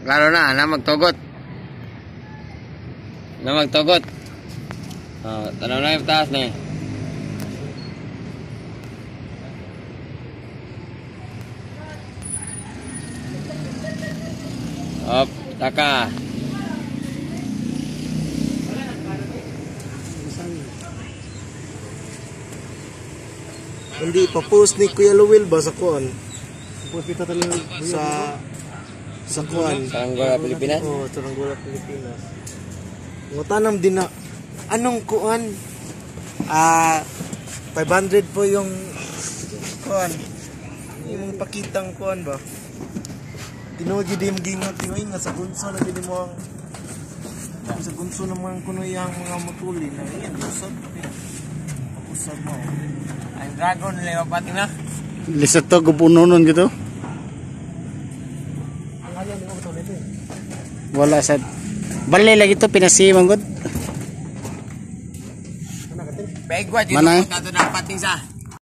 Klaro na magtugot. Na magtugot. Tanaw na yung taas na eh. Op, taka. Hindi pa-post ni Kuya Luwil ba sa kuan? Post kita talaga sa kuan. Saranggola, Pilipinas? Oo, Saranggola, Pilipinas. Tanam din na, anong kuan? 500 po yung kuan. Yung pakitang kuan ba? Tinuji din gingat yung nga sa gunso na din mo ang sa gunso naman kuno yang mga mutuli na yan usap. Usap mo. Ang dragon lewapat na. lisod to gupunonon gitu. Wala sad. Bali lagi to pinasiman gud. Baik gua dito Mana? nato na pating sa.